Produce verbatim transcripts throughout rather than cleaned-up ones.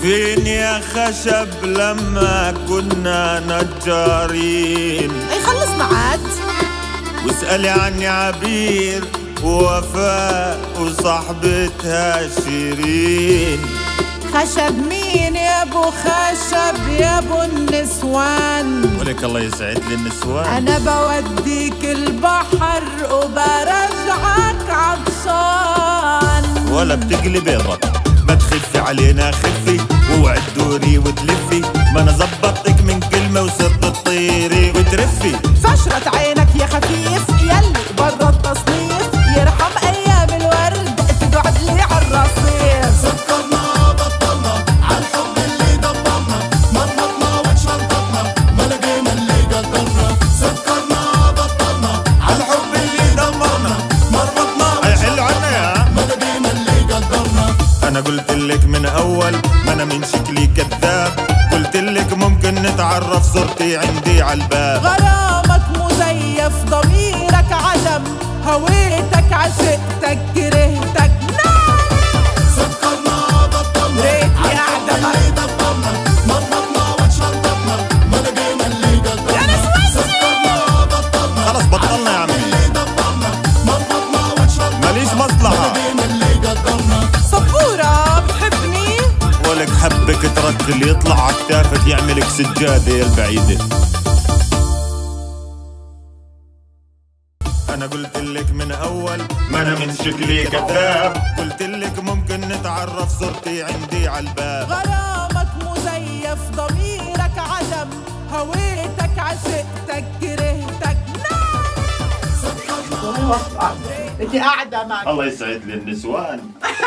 فين يا خشب لما كنا نجارين؟ اي خلصنا عاد. واسألي عني عبير ووفاء وصاحبتها شيرين. خشب مين يا ابو خشب يا ابو النسوان؟ ولك الله يسعد لي النسوان. انا بوديك البحر وبرجعك عطشان. ولا بتقلي بيضك ما تخفي علينا خفي، ووعد دوري وتلفي، ما انا زبطتك من كلمه وصرت تطيري وترفي. فشرة عينك يا خفيف يلي برا التصنيف، يرحم ايام الورد تقعد لي عالرصيف. سكرنا بطلنا عالحب اللي دمرنا، مرمطنا وشنطتنا ما لقينا اللي قدرنا. سكرنا بطلنا عالحب اللي دمرنا، مرمطنا حل عنا يا ما لقينا اللي قدرنا. انا قلت لك من اول ما انا من شكلي كذاب، قلت لك ممكن نتعرف صرتي عندي عالباب. غرامك مزيف ضميرك عدم، هويتك عشقتك كرهتك نعم. سكرنا بطلنا ريتني قاعدة اللي دمرنا، مرمطنا وشنطتنا ما لقينا اللي قدرنا. سكرنا بطلنا خلص بطلنا يا عمي، اللي دمرنا، مرمطنا وشنطتنا ماليش مصلحه. لقينا اللي قدرنا. صبورة بتحبني؟ ولك حبك ترك اللي يطلع عكتافك يعملك سجاده يا البعيده. انا قلت لك من اول ما انا من شكلي كذاب، قلت لك ممكن نتعرف صرتي عندي عالباب. غرامك مزيف ضميرك عدم، هويتك عشقتك كرهتك نعم. انت قاعدة معك. الله يسعد لي النسوان.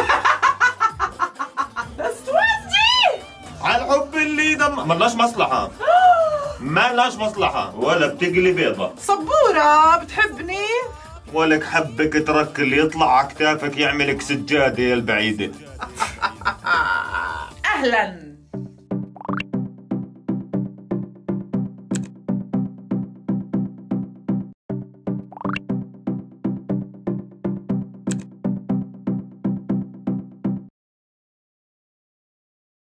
على الحب اللي دم مالناش مصلحة، مالناش مصلحة ولا بتقلي بيضة. صبورة بتحبني؟ ولك حبك ترك اللي يطلع عكتافك يعملك سجادة يا البعيدة. أهلاً.